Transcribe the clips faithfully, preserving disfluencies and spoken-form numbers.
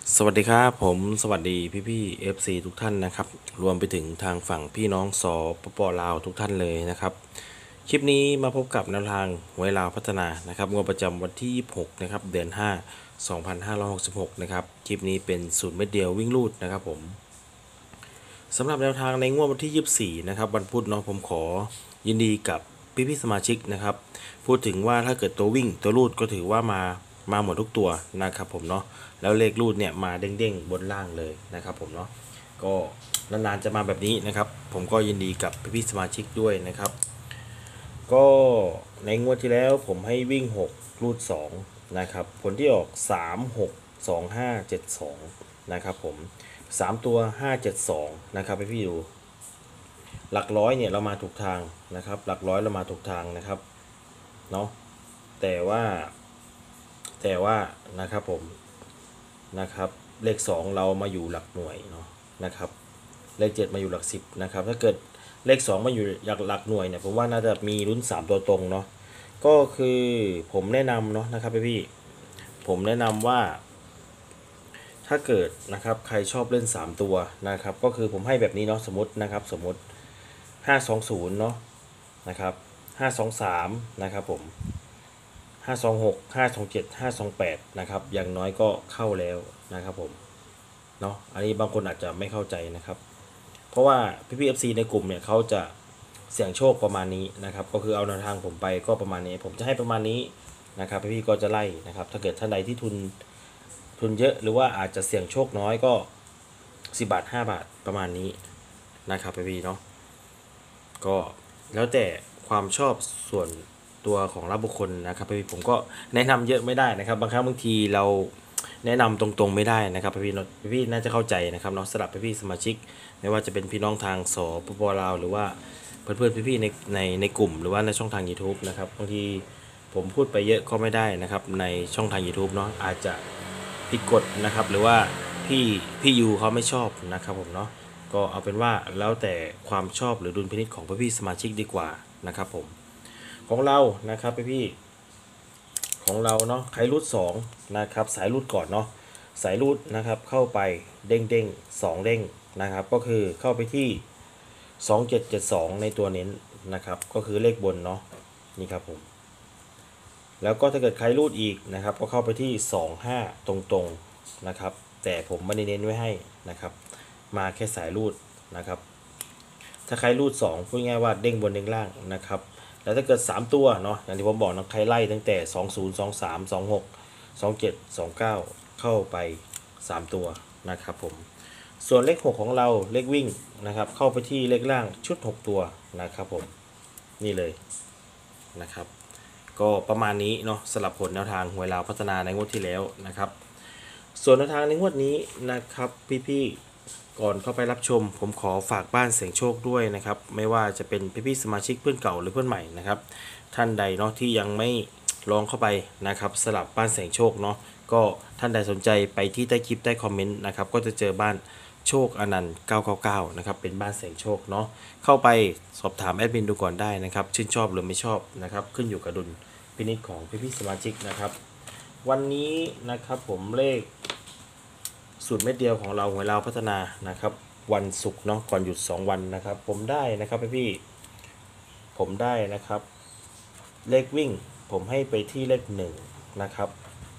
สวัสดีครับผมสวัสดีพี่พี่ เอฟ ซี ทุกท่านนะครับรวมไปถึงทางฝั่งพี่น้องสปปลาวทุกท่านเลยนะครับคลิปนี้มาพบกับแนวทางหวยลาวพัฒนานะครับงวดประจำวันที่ยี่สิบหกนะครับเดือนห้า สองพันห้าร้อยหกสิบหกนะครับคลิปนี้เป็นสูตรเม็ดเดียววิ่งลูดนะครับผมสำหรับแนวทางในงวดวันที่ยี่สิบสี่นะครับวันพุธเนาะผมขอยินดีกับพี่พี่สมาชิกนะครับพูดถึงว่าถ้าเกิดตัววิ่งตัวลูดก็ถือว่ามามาหมดทุกตัวนะครับผมเนาะแล้วเลขลูดเนี่ยมาเด้งๆบนล่างเลยนะครับผมเนาะก็นานๆจะมาแบบนี้นะครับผมก็ยินดีกับพี่พี่สมาชิกด้วยนะครับก็ในงวดที่แล้วผมให้วิ่งหกลูดสองนะครับผลที่ออกสาม หก สอง ห้า เจ็ด สองนะครับผมสามตัวห้า เจ็ด สองนะครับให้พี่ดูหลักร้อยเนี่ยเรามาถูกทางนะครับหลักร้อยเรามาถูกทางนะครับเนาะแต่ว่าแต่ว่านะครับผมนะครับเลขสองเรามาอยู่หลักหน่วยเนาะนะครับเลขเจ็ดมาอยู่หลักสิบนะครับถ้าเกิดเลขสองมาอยู่หลักหลักหน่วยเนี่ยผมว่าน่าจะมีลุ้นสามตัวตรงเนาะก็คือผมแนะนำเนาะนะครับพี่ผมแนะนำว่าถ้าเกิดนะครับใครชอบเล่นสามตัวนะครับก็คือผมให้แบบนี้เนาะสมมตินะครับสมมติห้า สอง ศูนย์เนาะนะครับห้า สอง สามนะครับผมห้า สอง หก ห้า สอง เจ็ด ห้า สอง แปดนะครับอย่างน้อยก็เข้าแล้วนะครับผมเนาะอันนี้บางคนอาจจะไม่เข้าใจนะครับเพราะว่าพี่พีเอฟซีในกลุ่มเนี่ยเขาจะเสี่ยงโชคประมาณนี้นะครับก็คือเอาแนวทางผมไปก็ประมาณนี้ผมจะให้ประมาณนี้นะครับพี่ๆก็จะไล่นะครับถ้าเกิดท่านใดที่ทุนทุนเยอะหรือว่าอาจจะเสี่ยงโชคน้อยก็สิบบาทห้าบาทประมาณนี้นะครับพี่ๆเนาะก็แล้วแต่ความชอบส่วนตัวของรับบุคคลนะครับพี่ผมก็แนะนำเยอะไม่ได้นะครับบางครั้งบางทีเราแนะนำตรงๆไม่ได้นะครับพี่ๆพี่ๆน่าจะเข้าใจนะครับเนาะสำหรับพี่ๆสมาชิกไม่ว่าจะเป็นพี่น้องทางสปปลาวหรือว่าเพื่อนๆพี่ๆในในในกลุ่มหรือว่าในช่องทาง YouTube นะครับบางทีผมพูดไปเยอะก็ไม่ได้นะครับในช่องทาง YouTube เนาะอาจจะผิดกฎนะครับหรือว่าพี่พี่ยูเขาไม่ชอบนะครับผมเนาะก็เอาเป็นว่าแล้วแต่ความชอบหรือดุลพินิจของพี่ๆสมาชิกดีกว่านะครับผมของเรานะครับพี่ๆของเราเนาะใครรูดสองนะครับสายรูดก่อนเนาะสายรูดนะครับเข้าไปเด้งเด้งสองเด้งนะครับก็คือเข้าไปที่สองเจ็ดเจ็ดสองในตัวเน้นนะครับก็คือเลขบนเนาะนี่ครับผมแล้วก็ถ้าเกิดใครรูดอีกนะครับก็เข้าไปที่สองห้าตรงๆนะครับแต่ผมไม่ได้เน้นไว้ให้นะครับมาแค่สายรูดนะครับถ้าใครรูดสองพูดง่ายว่าเด้งบนเด้งล่างนะครับแล้วถ้าเกิดสามตัวเนาะอย่างที่ผมบอกนะใครไล่ตั้งแต่สองศูนย์ สองสาม สองหก สองเจ็ด สองเก้าเข้าไปสามตัวนะครับผมส่วนเลขหกของเราเลขวิ่งนะครับเข้าไปที่เลขล่างชุดหกตัวนะครับผมนี่เลยนะครับก็ประมาณนี้เนาะสลับผลแนวทางหวยลาวพัฒนาในงวดที่แล้วนะครับส่วนแนวทางในงวดนี้นะครับพี่ๆก่อนเข้าไปรับชมผมขอฝากบ้านเสียงโชคด้วยนะครับไม่ว่าจะเป็นพี่ๆสมาชิกเพื่อนเก่าหรือเพื่อนใหม่นะครับท่านใดเนาะที่ยังไม่ลองเข้าไปนะครับสลับบ้านเสียงโชคเนาะก็ท่านใดสนใจไปที่ใต้คลิปใต้คอมเมนต์นะครับก็จะเจอบ้านโชคอนันต์เก้าเก้าเก้านะครับเป็นบ้านเสียงโชคเนาะเข้าไปสอบถามแอดมินดูก่อนได้นะครับชื่นชอบหรือไม่ชอบนะครับขึ้นอยู่กับดุลพินิจของพี่ๆสมาชิกนะครับวันนี้นะครับผมเลขสูตรเม็ดเดียวของเราหวยลาวพัฒนานะครับวันศุกร์เนาะก่อนหยุดสองวันนะครับผมได้นะครับพี่ๆผมได้นะครับเลขวิ่งผมให้ไปที่เลขหนึ่งนะครับ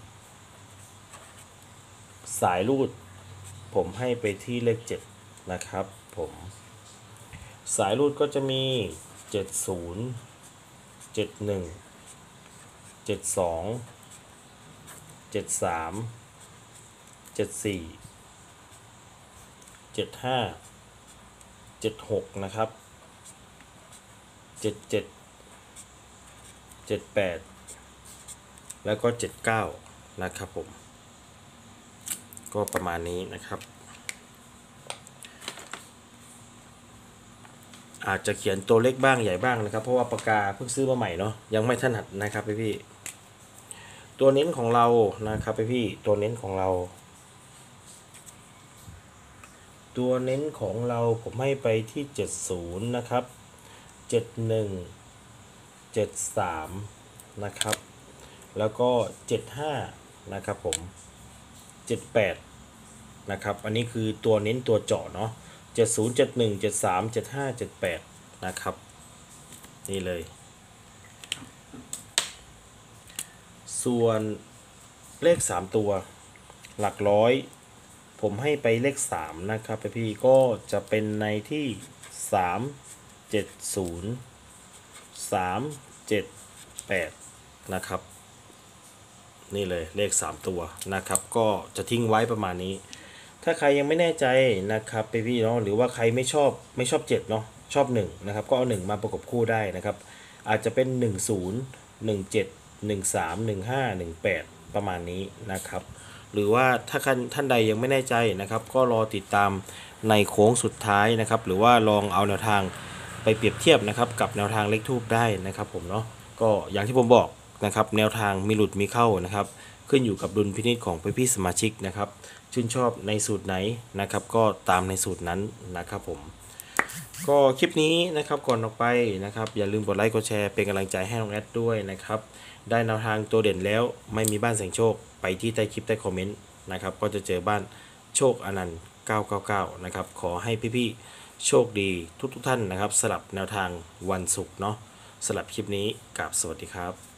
สายรูดผมให้ไปที่เลขเจ็ดนะครับผมสายรูดก็จะมีเจ็ดศูนย์ เจ็ดหนึ่ง เจ็ดสอง เจ็ดสาม เจ็ดสี่ เจ็ดห้า เจ็ดหกนะครับเจ็ดเจ็ด เจ็ดแปดแล้วก็เจ็ดเก้านะครับผมก็ประมาณนี้นะครับอาจจะเขียนตัวเล็กบ้างใหญ่บ้างนะครับเพราะว่าปากกาเพิ่งซื้อมาใหม่เนาะยังไม่ถนัดนะครับพี่พี่ตัวเน้นของเรานะครับพี่พี่ตัวเน้นของเราตัวเน้นของเราผมให้ไปที่เจ็ดสิบนะครับเจ็ดสิบเอ็ด เจ็ดสิบสามนะครับแล้วก็เจ็ดสิบห้านะครับผมเจ็ดสิบแปดนะครับอันนี้คือตัวเน้นตัวเจาะเนาะเจ็ดศูนย์เจ็ดหนึ่งเจ็ดสามเจ็ดห้าเจ็ดแปดนะครับนี่เลยส่วนเลขสามตัวหลักร้อยผมให้ไปเลขสามนะครับพี่ก็จะเป็นในที่สามเจ็ดศูนย์สามเจ็ดแปดนะครับนี่เลยเลขสามตัวนะครับก็จะทิ้งไว้ประมาณนี้ถ้าใครยังไม่แน่ใจนะครับพี่ๆเนาะหรือว่าใครไม่ชอบไม่ชอบเจ็ดเนาะชอบหนึ่งนะครับก็เอาหนึ่งมาประกบคู่ได้นะครับอาจจะเป็นหนึ่งศูนย์ หนึ่งเจ็ด หนึ่งสาม หนึ่งห้า หนึ่งแปดประมาณนี้นะครับหรือว่าถ้าท่านใดยังไม่แน่ใจนะครับก็รอติดตามในโค้งสุดท้ายนะครับหรือว่าลองเอาแนวทางไปเปรียบเทียบนะครับกับแนวทางเลขทูปได้นะครับผมเนาะก็อย่างที่ผมบอกนะครับแนวทางมีหลุดมีเข้านะครับขึ้นอยู่กับดุลพินิจของพี่ๆสมาชิกนะครับชื่นชอบในสูตรไหนนะครับก็ตามในสูตรนั้นนะครับผมก็คลิปนี้นะครับก่อนออกไปนะครับอย่าลืมกดไลค์กดแชร์เป็นกำลังใจให้น้องแอดด้วยนะครับได้แนวทางตัวเด่นแล้วไม่มีบ้านเสียงโชคไปที่ใต้คลิปใต้คอมเมนต์นะครับก็จะเจอบ้านโชคอนันต์เก้าเก้าเก้านะครับขอให้พี่ๆโชคดีทุกๆท่านนะครับสลับแนวทางวันศุกร์เนาะสลับคลิปนี้กับสวัสดีครับ